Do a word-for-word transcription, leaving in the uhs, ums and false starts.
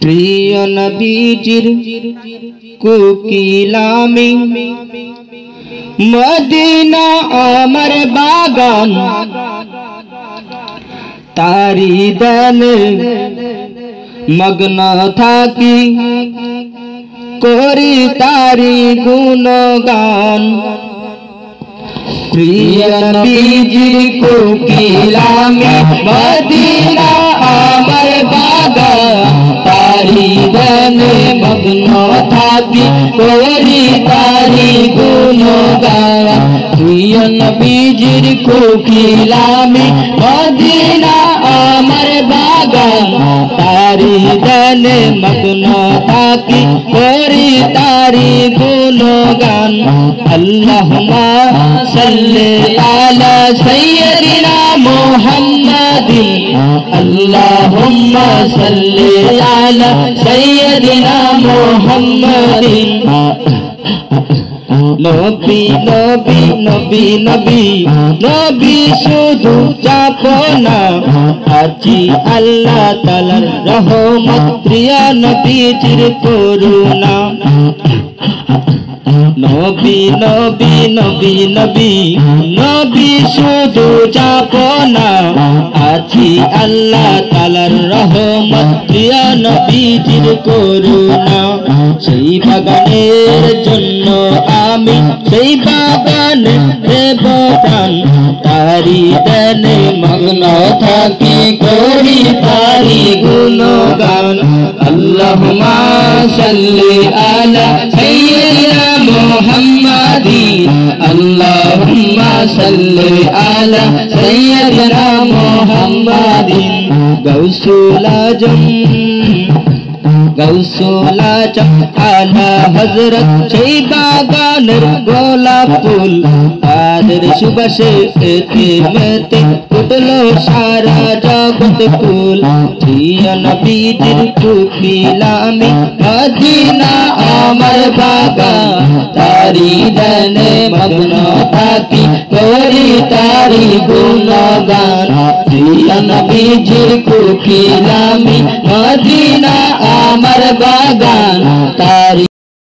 প্রিয় নবীজির কোকিলামি মদিনা আমার বাগান তারি দানে মগ্ন থাকি করি তারি গুণগান। প্রিয় নবীজির কোকিলামি মদিনা আমার বাগান তারি দানে মগ্ন থাকি করি তারি গুণগান। প্রিয় নবীজির কোকিলামি মদিনা আমার বাগান তারি দানে মগ্ন থাকি করি তারি গুণগান। আল্লাহুম্মা সাল্লি আলা সাইয়্যিদিনা মুহাম্মাদিন আল্লাহুম্মা সাল্লি আলা সাইয়্যিদিনা মুহাম্মাদিন। নবী নবী নবী নবী নবী শুধু চাপনা আছি আল্লাহ তাআলার রহমত প্রিয় নবীজির করুণা। নবী নবী নবী নবী নবী শুধু চাপনা আছি আল্লাহ তাআলার রহমত প্রিয় নবীজির করুণা। সেই বাগানের জন্য আমি সেই বাগানে দেব প্রাণ তারি দানে মগ্ন থাকি করি তারি গুণগান। আল্লাহুম্মা সাল্লি আলা সাইয়্যিদিনা মুহাম্মাদিন আল্লাহুম্মা সাল্লি আলা সাইয়্যিদিনা মুহাম্মাদিন। গাউসুল আজম গাউসুল আজম আলা হযরত সেই বাগানের গোলাপ ফুল তাদের সুবাসে এতে মেতে উঠলো সারা জগৎ ফুল। প্রিয় নবীজির কোকিলামি মদিনা আমার বাগান তারি দানে মগ্ন থাকি করি তারি গুণগান। প্রিয় নবীজির কোকিলামি মদিনা আমার বাগান তারি